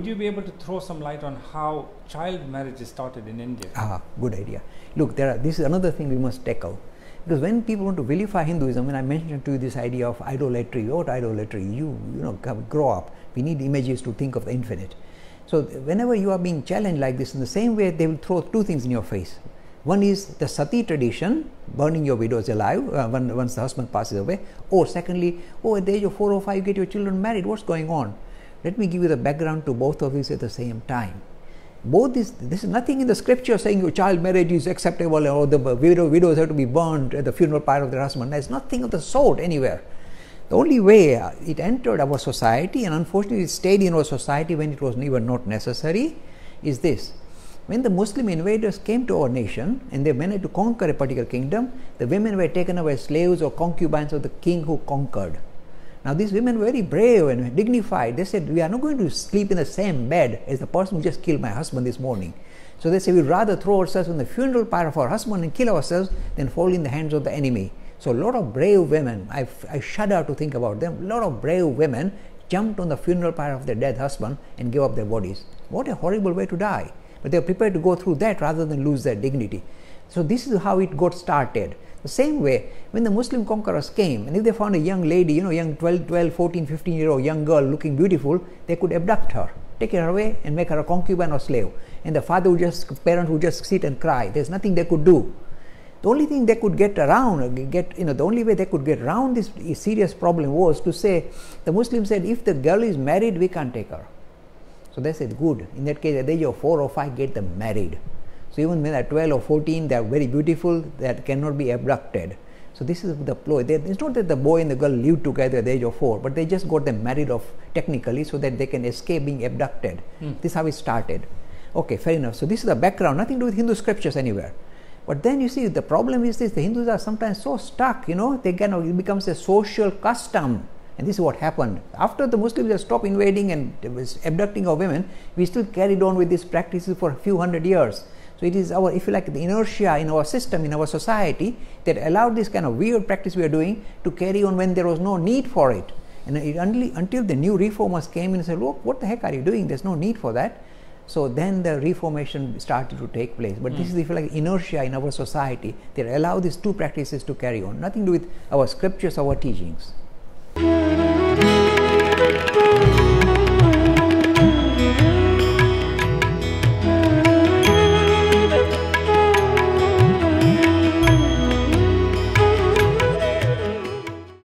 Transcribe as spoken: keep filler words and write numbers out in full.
would you be able to throw some light on how child marriage is started in India? Ah, good idea. Look, there are, this is another thing we must tackle. Because when people want to vilify Hinduism, when I mentioned to you this idea of idolatry, what idolatry? You, you know, grow up. We need images to think of the infinite. So whenever you are being challenged like this, in the same way, they will throw two things in your face. One is the Sati tradition, burning your widows alive uh, when, once the husband passes away. Or secondly, oh, at the age of four or five, get your children married. What's going on? Let me give you the background to both of these at the same time. Both this, this is nothing in the scripture saying your child marriage is acceptable or the widow, widows have to be burned at the funeral pyre of their husband. There's nothing of the sort anywhere. The only way it entered our society, and unfortunately it stayed in our society when it was even not necessary, is this. When the Muslim invaders came to our nation and they managed to conquer a particular kingdom, the women were taken away as slaves or concubines of the king who conquered. Now these women were very brave and dignified. They said, we are not going to sleep in the same bed as the person who just killed my husband this morning. So they say, we'd rather throw ourselves on the funeral pyre of our husband and kill ourselves than fall in the hands of the enemy. So a lot of brave women, I, I shudder to think about them, a lot of brave women jumped on the funeral pyre of their dead husband and gave up their bodies. What a horrible way to die. But they were prepared to go through that rather than lose their dignity. So this is how it got started. The same way, when the Muslim conquerors came, and if they found a young lady, you know, young twelve, twelve, fourteen, fifteen year old young girl looking beautiful, they could abduct her, take her away and make her a concubine or slave. And the father would just, parent would just sit and cry. There's nothing they could do. The only thing they could get around, get, you know, the only way they could get around this serious problem was to say, the Muslims said, if the girl is married, we can't take her. So they said, good. In that case, at the age of four or five, get them married. So even when they're twelve or fourteen, they're very beautiful, that cannot be abducted. So this is the ploy. It's not that the boy and the girl live together at the age of four, but they just got them married off technically so that they can escape being abducted. Mm. This is how it started. Okay, fair enough. So this is the background, nothing to do with Hindu scriptures anywhere. But then you see, the problem is this, the Hindus are sometimes so stuck, you know, they kind of, it becomes a social custom. And this is what happened. After the Muslims have stopped invading and abducting our women, we still carried on with these practices for a few hundred years. So it is our, if you like, the inertia in our system, in our society, that allowed this kind of weird practice we are doing to carry on when there was no need for it. And it only, until the new reformers came in and said, look, what the heck are you doing? There's no need for that. So then the reformation started to take place. But mm. this is, if you like, inertia in our society that allow these two practices to carry on. Nothing to do with our scriptures, our teachings.